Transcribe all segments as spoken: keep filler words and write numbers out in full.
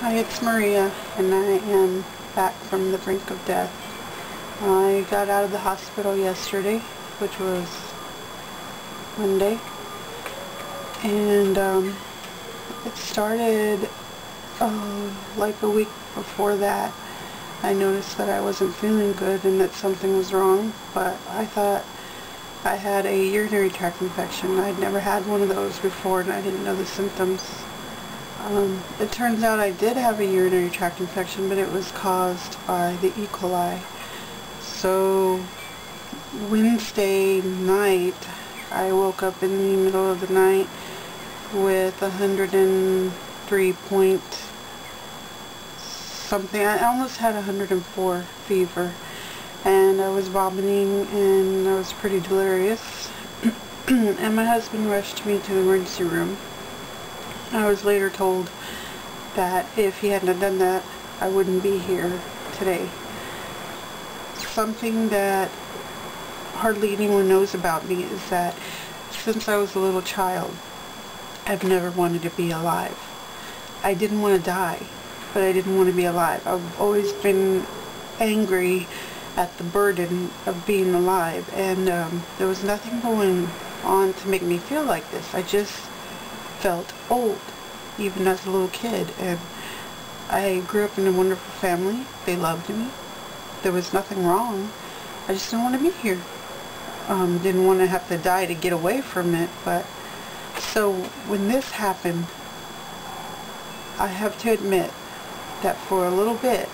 Hi, it's Maria, and I am back from the brink of death. I got out of the hospital yesterday, which was Monday, and um, it started uh, like a week before that. I noticed that I wasn't feeling good and that something was wrong, but I thought I had a urinary tract infection. I'd never had one of those before, and I didn't know the symptoms. Um, it turns out I did have a urinary tract infection, but it was caused by the E. coli. So Wednesday night, I woke up in the middle of the night with one hundred three point something. I almost had one hundred four fever, and I was vomiting, and I was pretty delirious. And my husband rushed me to the emergency room. I was later told that if he hadn't done that, I wouldn't be here today. Something that hardly anyone knows about me is that since I was a little child, I've never wanted to be alive. I didn't want to die, but I didn't want to be alive. I've always been angry at the burden of being alive, and um, there was nothing going on to make me feel like this. I just felt old, even as a little kid, and I grew up in a wonderful family. They loved me. There was nothing wrong. I just didn't want to be here. Um, didn't want to have to die to get away from it. But so when this happened, I have to admit that for a little bit,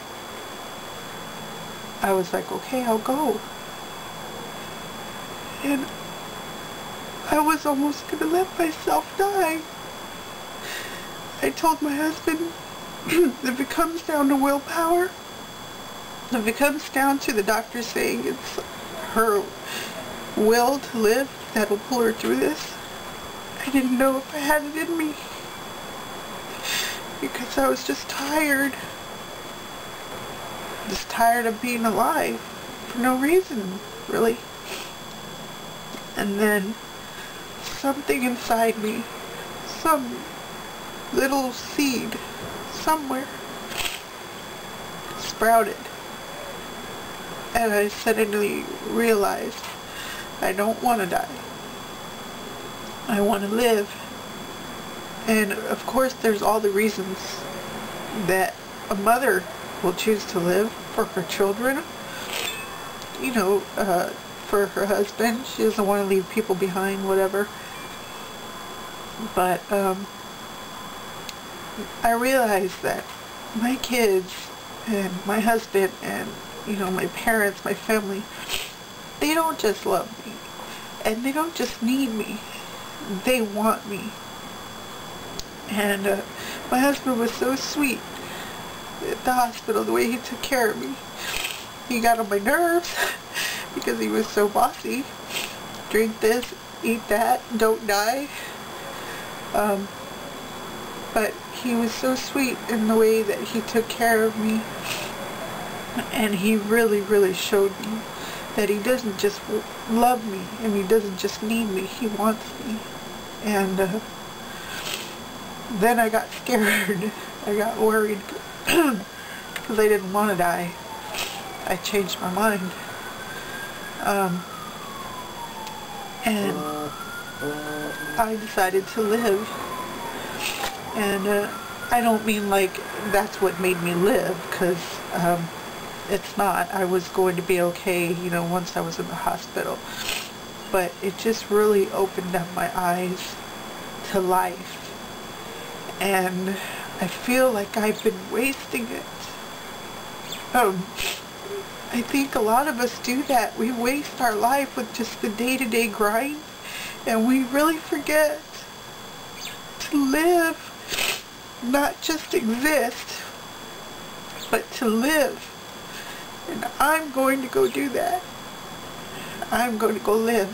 I was like, okay, I'll go. And I was almost going to let myself die. I told my husband, if it comes down to willpower, if it comes down to the doctor saying it's her will to live that'll pull her through this, I didn't know if I had it in me, because I was just tired. Just tired of being alive for no reason, really. And then something inside me, some little seed somewhere, sprouted, and I suddenly realized I don't want to die. I want to live. And of course there's all the reasons that a mother will choose to live for her children, you know, uh, for her husband. She doesn't want to leave people behind, whatever. But um, I realized that my kids and my husband and, you know, my parents, my family, they don't just love me, and they don't just need me, they want me. And uh, my husband was so sweet at the hospital, the way he took care of me. He got on my nerves because he was so bossy. Drink this, eat that, don't die. Um, but he was so sweet in the way that he took care of me, and he really, really showed me that he doesn't just love me, and he doesn't just need me, he wants me. And uh, then I got scared. I got worried because I didn't want to die. I changed my mind. Um, and I decided to live. And uh, I don't mean like that's what made me live, because um, it's not. I was going to be okay, you know, once I was in the hospital. But it just really opened up my eyes to life. And I feel like I've been wasting it. Um, I think a lot of us do that. We waste our life with just the day-to-day grind, and we really forget to live. Not just exist, but to live. And I'm going to go do that. I'm going to go live.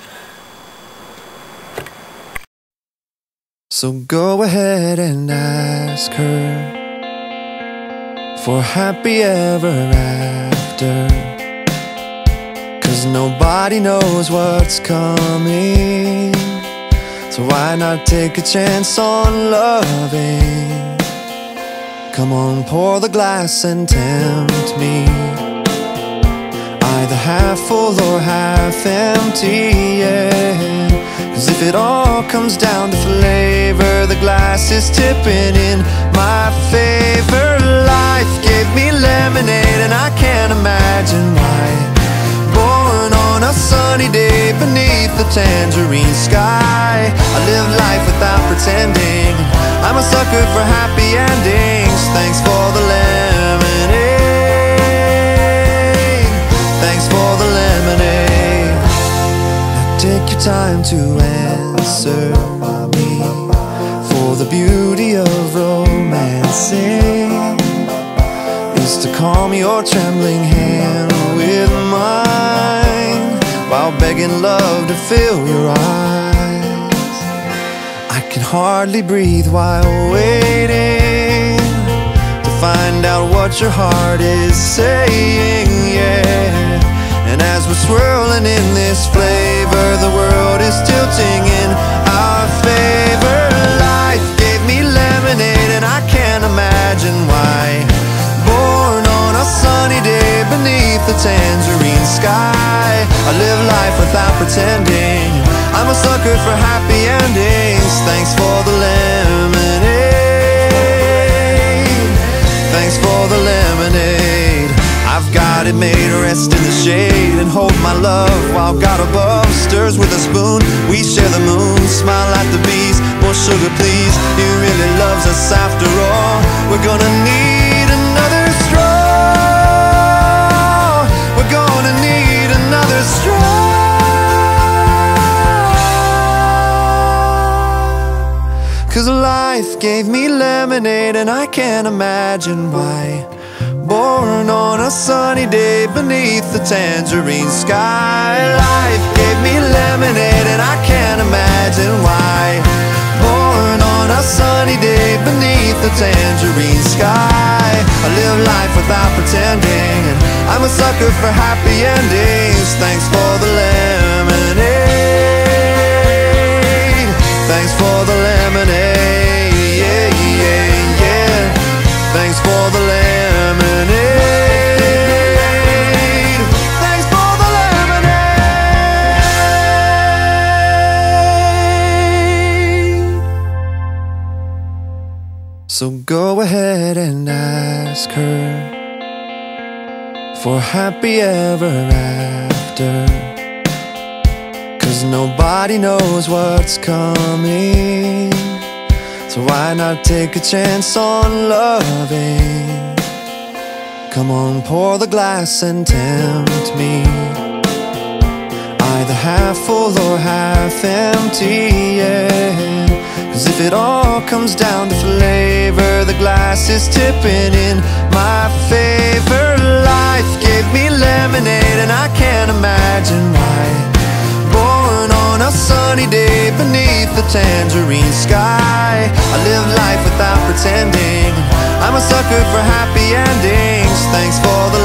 So go ahead and ask her for happy ever after, 'cause nobody knows what's coming. So why not take a chance on loving? Come on, pour the glass and tempt me, either half full or half empty, yeah. Cause if it all comes down to flavor, the glass is tipping in my favor. Life gave me lemonade and I can't imagine why. Born on a sunny day beneath the tangerine sky, I live life without pretending. I'm a sucker for happy endings. Thanks for the lemonade. Thanks for the lemonade. Now take your time to answer me, for the beauty of romancing is to calm your trembling hand with mine, while begging love to fill your eyes. I can hardly breathe while waiting to find out what your heart is saying, yeah. And as we're swirling in this flavor, the world is tilting in our favor. Life gave me lemonade and I can't imagine why. Born on a sunny day beneath the tangerine sky, I live life without pretending. I'm a sucker for happy endings. Thanks for the lemonade. Thanks for the lemonade. I've got it made, rest in the shade and hold my love while God above stirs with a spoon. We share the moon, smile at the bees. More sugar please, he really loves us after all. We're gonna need another straw. We're gonna need another straw. Cause life gave me lemonade and I can't imagine why. Born on a sunny day beneath the tangerine sky, life gave me lemonade and I can't imagine why. Born on a sunny day beneath the tangerine sky, I live life without pretending, and I'm a sucker for happy endings. Thanks for the lemonade. Thanks for the lemonade. Yeah, yeah, yeah. Thanks for the lemonade. Thanks for the lemonade. So go ahead and ask her for happy ever after, cause nobody knows what's coming. So why not take a chance on loving? Come on, pour the glass and tempt me, either half full or half empty, yeah. Cause if it all comes down to flavor, the glass is tipping in my favor. Life gave me lemonade and I can't imagine why. Born on a sunny day beneath the tangerine sky, I live life without pretending. I'm a sucker for happy endings. Thanks for the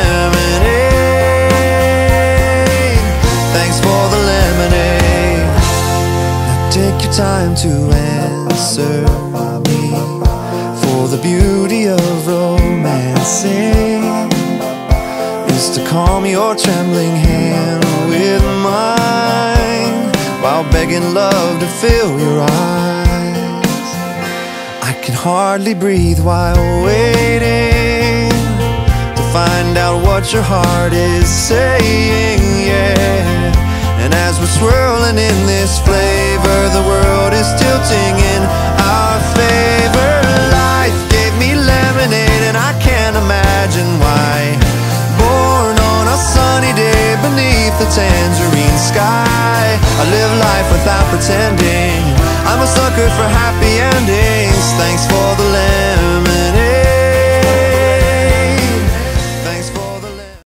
lemonade. Thanks for the lemonade. Now take your time to answer me, for the beauty of romancing is to calm your trembling hand with mine, while begging love to fill your eyes. I can hardly breathe while waiting to find out what your heart is saying, yeah. And as we're swirling in this flavor, the world is tilting in our favor. Life gave me lemonade and I can't imagine why. Born on a sunny day beneath the tangerine sky, I live life without pretending. I'm a sucker for happy endings. Thanks for the lemonade.